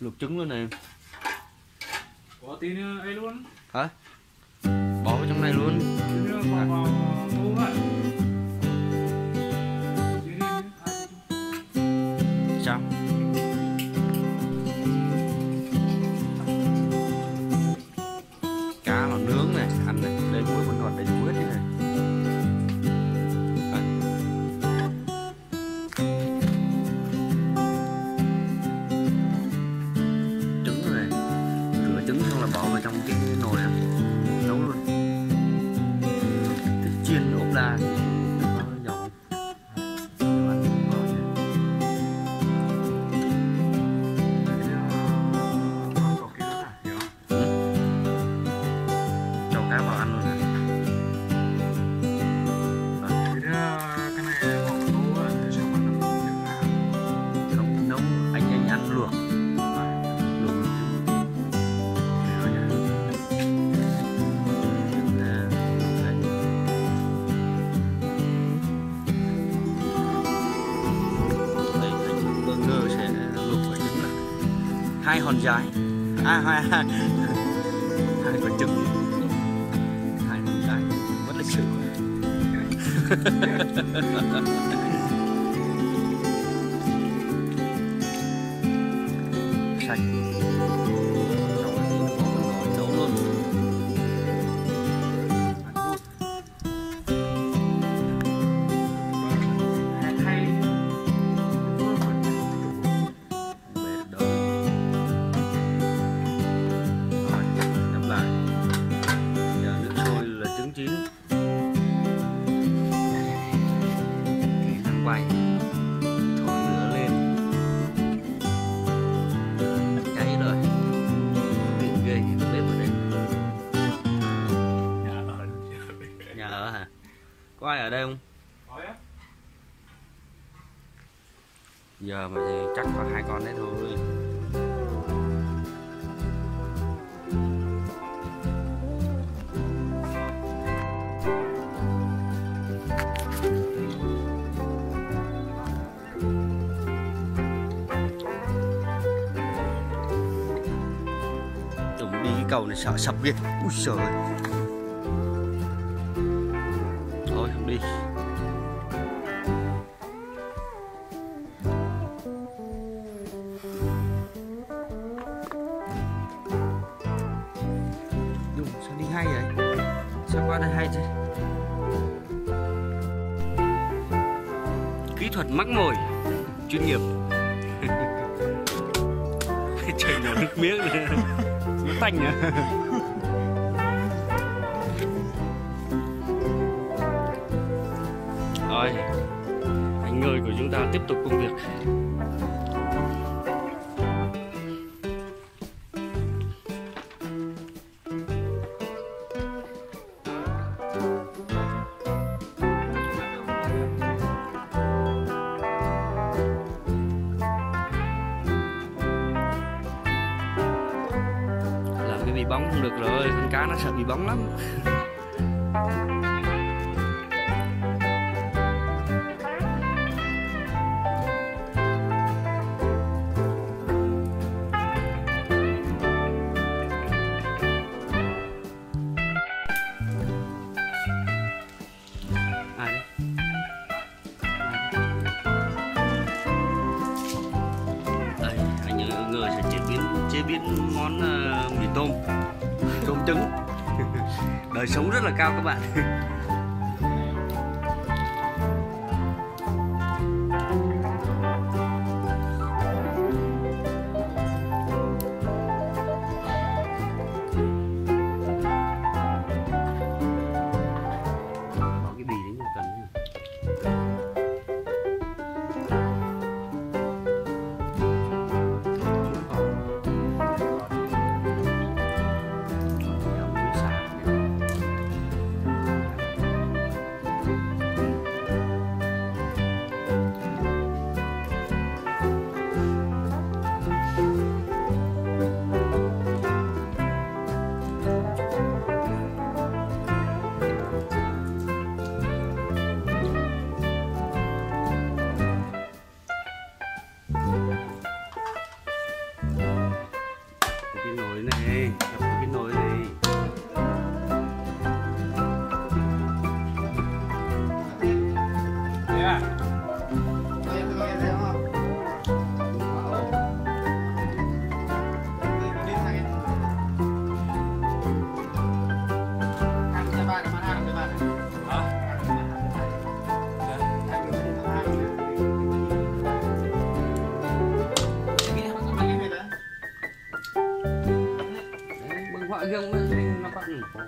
Luộc trứng luôn này. Có tí nữa ấy luôn. Hả? Bỏ vào trong này luôn. Tí nữa vào tôm ạ. Sao? Cá nó nướng này, ăn này, đây muối con ngọt đầy đủ hết thế này. Trứng này, rửa trứng xong là bỏ vào trong cái nồi này, nấu luôn. Cái chiên ốp la thì nó nhỏ. Cá vào ăn luôn hả? Cái này bỏ vào để choมันtrứng nào. Không nấu, anh ăn luộc. Luộc trứng. Thế thôi nhá. Đây. Đây anh burger sẽ luộc quả trứng là 2 hòn giái. Hai quả trứng. Vẫn lịch sử. Sạch. Xong rồi bỏ vào nồi nấu luôn. Hay. Bếp đâu. Rồi, đắp lại. Giờ nước sôi là trứng chín. Quay thổi lửa lên, cháy rồi, ghê bếp ở đây. Nhà ở hả? Có ai ở đây không? Giờ mà thì chắc có 2 con đấy thôi. Đi cái cầu này sợ sập ghê. Úi trời ơi. Thôi không đi. Đúng, sao đi hay vậy? Sao qua đây hay thế? Kỹ thuật mắc mồi chuyên nghiệp. Trời nhỏ nước miếng này. Nó tanh à. Rồi, anh người của chúng ta tiếp tục công việc. Bị bóng không được rồi, con cá nó sợ bị bóng lắm. Đây, anh người sẽ chế biến món mì tôm trứng. Đời sống rất là cao các bạn. Bỏ cái bì đến một cần nhé. gọi gương mình nó bắt.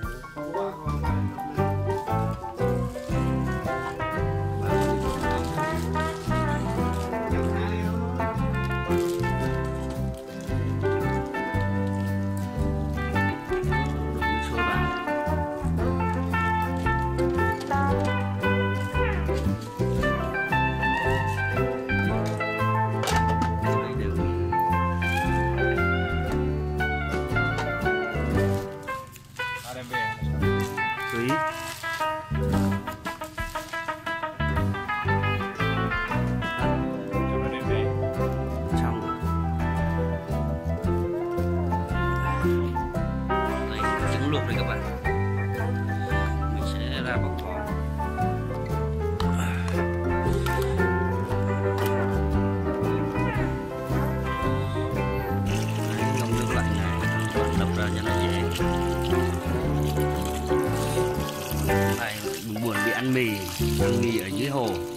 Tùy. Xong rồi. Đây có trứng luộc đây các bạn. Mình sẽ ra bọc vỏ. Đấy, ngâm nước lạnh này, bạn đập ra cho nó dễ. Này, buồn đi ăn mì ở dưới hồ.